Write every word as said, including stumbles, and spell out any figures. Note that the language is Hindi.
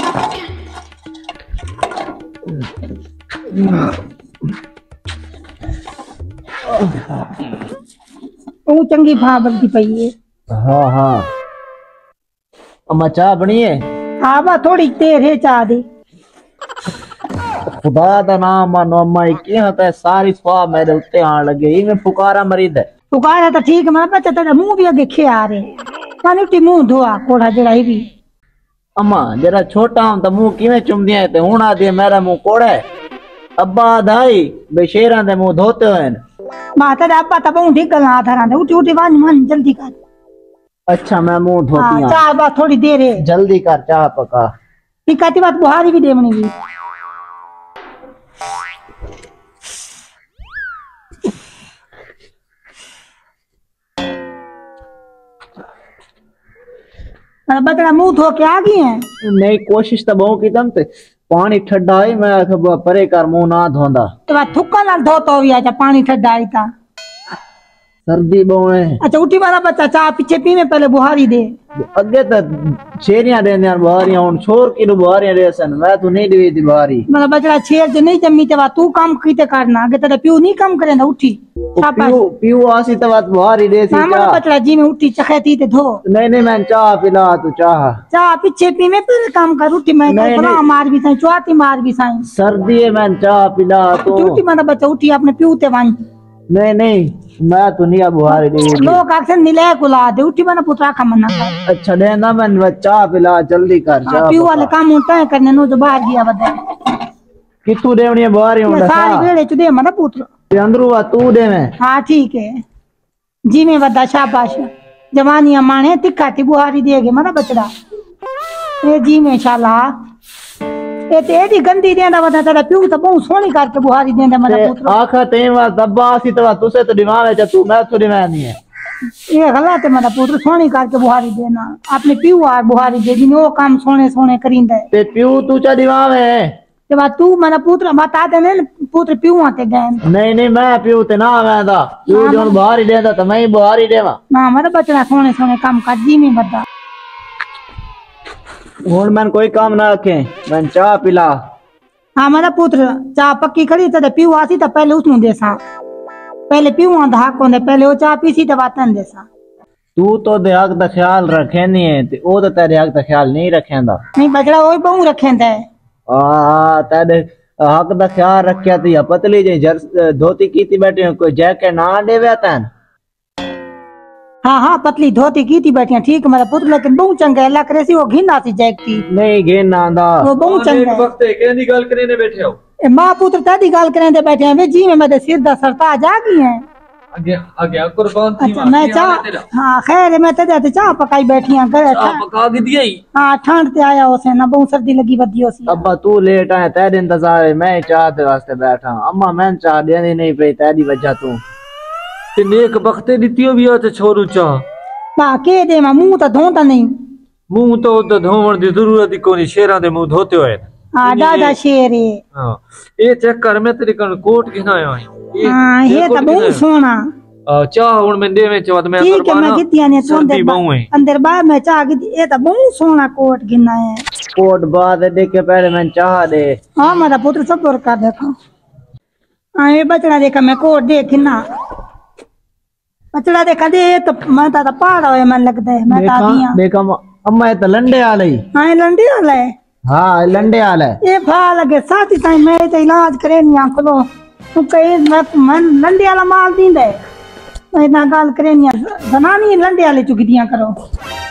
वो चंगी भा बनती पई है। हाँ हाँ अम्मा चाह बनी है? हाँ बा थोड़ी देर है चाह दे। खुदा दा नाम मानो अम्मा क्या होता है, सारी स्वाब मेरे उत्ते आने लगे। ये मैं पुकारा मरीद है। पुकारा तो ठीक है, मेरा बच्चा तेरा मुंह भी अगे खे आ रहे कानी उठी मुंह धोआ कोड़ा जड़ा ही भी। अम्मा जरा छोटा हूं तो मुंह किवें चुमदियां है, ते हुण आदि मेरा मुंह कोड़ा है। अब्बा दाई बेशेरां दे मुंह धोते हुए मां तेरा अब्बा तो बहुत ठीक गल्लां आथा उठी उठी वन मन जल्दी कर। अच्छा मैं मुंह धोती हूं। चाह बा थोड़ी देर है, जल्दी कर चाह पका। टिकाती बात बुहारी भी देवनी भी। बतड़ा मुंह धो के आ गई है। नहीं कोशिश तो बहु की तम ते पानी ठंडा है, मैं परे कर मुंह ना धोंदा तो थुक्का नाल धोता हो या पानी ठंडा आई था। सर्दी बहु है। अच्छा उठी वाला बच्चा चाह पीछे पी में पहले बुहारी दे। अगे तो छेरियां देंदे बुहारियां, हुन छोर की बुहारियां देसन। मैं तो नहीं देवी दी बुहारी। मतलब बचड़ा छेर जो नहीं जम्मी ते तू काम कीते करना, अगे तेरा प्यू नहीं काम करेंदा। उठी प्यू प्यू आसी तो बात बुहारी देसी चाह। मां बचड़ा जी में उठी चखती ते धो। नहीं नहीं मैं चाह पिला तू चाह। चाह पीछे पी में पहले काम कर। उठी मैं भला मार भी साई चौथी मार भी साई। सर्दी है मैं चाह पिला तो। उठी मां बच्चा उठी अपने प्यू ते वन। नहीं नहीं मैं तो नहीं बुहारी दे। लोग अक्सर निले कुला दे। उठी मैंने पुत्रा का मना कर। अच्छा देना मैं चाह पिला जल्दी कर। चाह प्यू वाले काम होता है करने नो जो बाहर गया बता कितू देवनी है बुहारी होंदा सारी वेड़े च दे मना पुत्र ते अंदरू वा तू दे में। हां ठीक है जी में बदा शाबाश जवानी माने तिखा ती बुहारी देगे मना बचड़ा ए जी में शाला ए ते एडी गंदी देंदा वदा तेरा प्यू तो बहुत सोहनी करके बुहारी देंदा मना पुत्र। आखा ते वा दब्बा सी तो तुसे तो दिमाग है तू मैं तो दिमाग नहीं है। ये गलत है मेरा पुत्र, सोहनी करके बुहारी देना अपने प्यू आ बुहारी दे दी। वो काम सोने सोने करिंदा है ते प्यू तू चा दिमाग है ते बा तू मेरा पुत्र बता दे ने पुत्र प्यू आते गए। नहीं नहीं मैं प्यू ते ना आवेंदा। तू जोन बुहारी देंदा तो मैं ही बुहारी देवा ना मेरा बचड़ा सोने सोने काम कर जी में बता। हुन मैं कोई काम ना रखे मैं चाह पिला। हाँ मेरा पुत्र चाह पक्की खड़ी ते प्यू आसी तो पहले उसनु देसा। पहले प्यू आंधा को ने पहले वो चाह पीसी तो बातन देसा। तू तो दे हक दा ख्याल रखे नहीं है ते ओ तो तेरे हक दा ख्याल नहीं रखेंदा। नहीं बचड़ा ओई बहु रखेंदा है। आ तेरे हक दा ख्याल रखया ते पतली जे जर धोती कीती बैठे कोई जैकेट ना देवे तन। हाँ हाँ पतली धोती की थी बैठिया ठीक मेरा पुत्र, लेकिन बहुत चंगा है। अल्लाह करे सी वो घिना सी जैकती नहीं घिना आंदा वो बहुत चंगा है। वक्त कहने गल करे ने बैठे हो ए मां पुत्र तादी गल करे दे बैठे हैं वे जी में मेरे सिर दा सरताज आ गई है। आगे आगे कुर्बान थी। अच्छा मैं चाह हां खैर है मैं तेरे ते चाह पकाई बैठी हां घर। चाह पका के दिया ही। हां ठंड ते आया ओसे ना बहुत सर्दी लगी बदी ओसी। अब्बा तू लेट आया तेरे इंतजार मैं चाह दे वास्ते बैठा। अम्मा मैं चाह देनी नहीं पे तेरी वजह तू ते नेक बख्ते दितियो भी आ ते छोरू चाह बा के दे मा मुंह तो धोता नहीं। मुंह तो तो धोवण दी जरूरत ही कोनी, शेरां दे मुंह धोते होए। हां दादा शेर है। हां ए चेक कर मैं तेरे कन कोट घिनायो है। हां ये तो बहुत सोना चाह हुन मैं देवे चवत मैं ठीक है मैं गितिया ने तो अंदर अंदर बाहर मैं चाह गिती ए तो बहुत सोना कोट गिना है। कोट बाद देख के पहले मैं चाह दे। हां मेरा पुत्र सब और कर देखो। हां ये बचड़ा देखा मैं कोट देख ना बचड़ा देखा दे तो मैं तो पहाड़ होए मन लगदा है मैं ता दिया देखा अम्मा ये तो लंडे वाला ही। हां लंडे वाला है। हां लंडे वाला है। ये फा लगे साथी ताई मैं तो इलाज करे नहीं आंखलो तू कहे मन लंडे वाला माल दींदा है मैं ना गाल करे नहीं जनानी लंडे वाले चुक दिया करो।